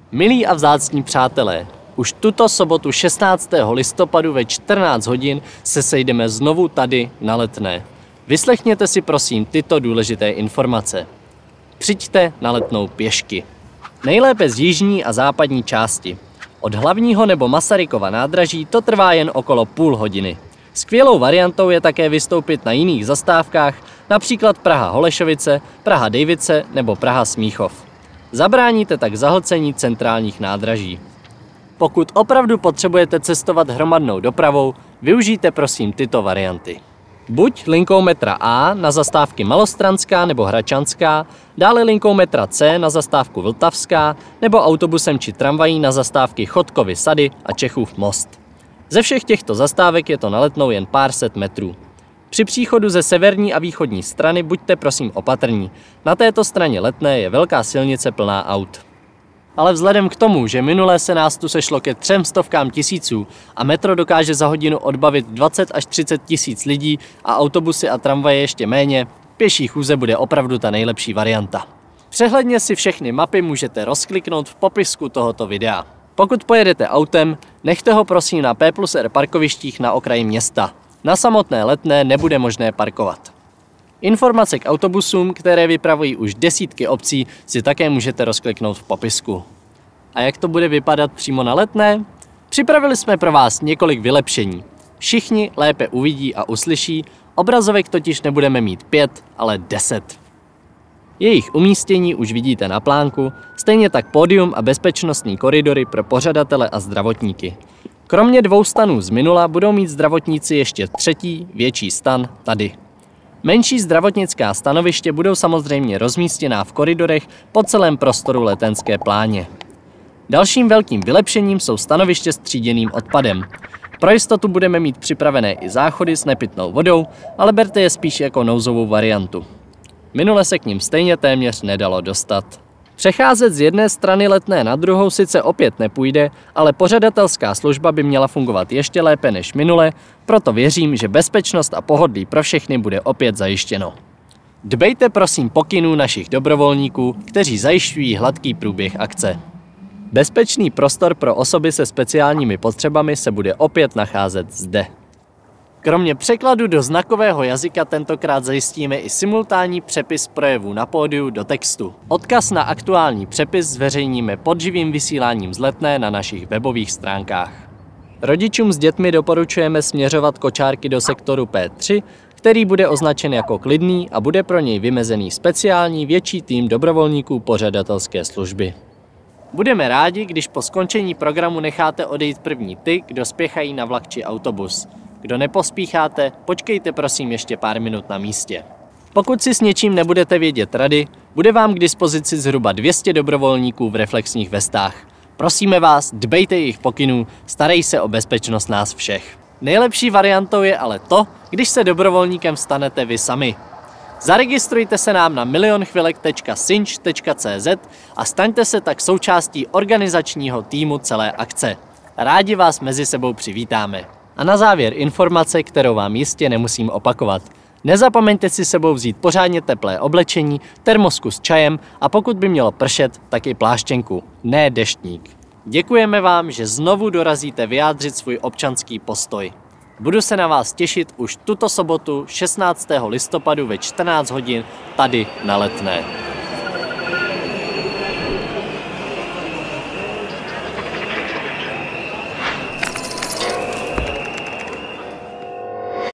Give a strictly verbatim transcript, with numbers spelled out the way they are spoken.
Milí a vzácní přátelé, už tuto sobotu šestnáctého listopadu ve čtrnáct hodin se sejdeme znovu tady na Letné. Vyslechněte si prosím tyto důležité informace. Přijďte na Letnou pěšky. Nejlépe z jižní a západní části. Od hlavního nebo Masarykova nádraží to trvá jen okolo půl hodiny. Skvělou variantou je také vystoupit na jiných zastávkách, například Praha Holešovice, Praha Dejvice nebo Praha Smíchov. Zabráníte tak zahlcení centrálních nádraží. Pokud opravdu potřebujete cestovat hromadnou dopravou, využijte prosím tyto varianty. Buď linkou metra A na zastávky Malostranská nebo Hračanská, dále linkou metra C na zastávku Vltavská nebo autobusem či tramvají na zastávky Chodkovy Sady a Čechův Most. Ze všech těchto zastávek je to na Letnou jen pár set metrů. Při příchodu ze severní a východní strany buďte prosím opatrní. Na této straně Letné je velká silnice plná aut. Ale vzhledem k tomu, že minule se nás tu sešlo ke třem stovkám tisíců a metro dokáže za hodinu odbavit dvacet až třicet tisíc lidí a autobusy a tramvaje ještě méně, pěší chůze bude opravdu ta nejlepší varianta. Přehledně si všechny mapy můžete rozkliknout v popisku tohoto videa. Pokud pojedete autem, nechte ho prosím na P plus R parkovištích na okraji města. Na samotné Letné nebude možné parkovat. Informace k autobusům, které vypravují už desítky obcí, si také můžete rozkliknout v popisku. A jak to bude vypadat přímo na Letné? Připravili jsme pro vás několik vylepšení. Všichni lépe uvidí a uslyší, obrazovek totiž nebudeme mít pět, ale deset. Jejich umístění už vidíte na plánku, stejně tak pódium a bezpečnostní koridory pro pořadatele a zdravotníky. Kromě dvou stanů z minula budou mít zdravotníci ještě třetí, větší stan tady. Menší zdravotnická stanoviště budou samozřejmě rozmístěná v koridorech po celém prostoru letenské pláně. Dalším velkým vylepšením jsou stanoviště s tříděným odpadem. Pro jistotu budeme mít připravené i záchody s nepitnou vodou, ale berte je spíš jako nouzovou variantu. Minule se k ním stejně téměř nedalo dostat. Přecházet z jedné strany Letné na druhou sice opět nepůjde, ale pořadatelská služba by měla fungovat ještě lépe než minule, proto věřím, že bezpečnost a pohodlí pro všechny bude opět zajištěno. Dbejte prosím pokynů našich dobrovolníků, kteří zajišťují hladký průběh akce. Bezpečný prostor pro osoby se speciálními potřebami se bude opět nacházet zde. Kromě překladu do znakového jazyka tentokrát zajistíme i simultánní přepis projevů na pódiu do textu. Odkaz na aktuální přepis zveřejníme pod živým vysíláním z Letné na našich webových stránkách. Rodičům s dětmi doporučujeme směřovat kočárky do sektoru P tři, který bude označen jako klidný a bude pro něj vymezený speciální větší tým dobrovolníků pořadatelské služby. Budeme rádi, když po skončení programu necháte odejít první ty, kdo spěchají na vlak či autobus. Kdo nepospícháte, počkejte prosím ještě pár minut na místě. Pokud si s něčím nebudete vědět rady, bude vám k dispozici zhruba dvě stě dobrovolníků v reflexních vestách. Prosíme vás, dbejte jejich pokynů, starej se o bezpečnost nás všech. Nejlepší variantou je ale to, když se dobrovolníkem stanete vy sami. Zaregistrujte se nám na milionchvilek tečka sinč tečka cé zet a staňte se tak součástí organizačního týmu celé akce. Rádi vás mezi sebou přivítáme. A na závěr informace, kterou vám jistě nemusím opakovat. Nezapomeňte si sebou vzít pořádně teplé oblečení, termosku s čajem a pokud by mělo pršet, tak i pláštěnku, ne deštník. Děkujeme vám, že znovu dorazíte vyjádřit svůj občanský postoj. Budu se na vás těšit už tuto sobotu šestnáctého listopadu ve čtrnáct hodin tady na Letné.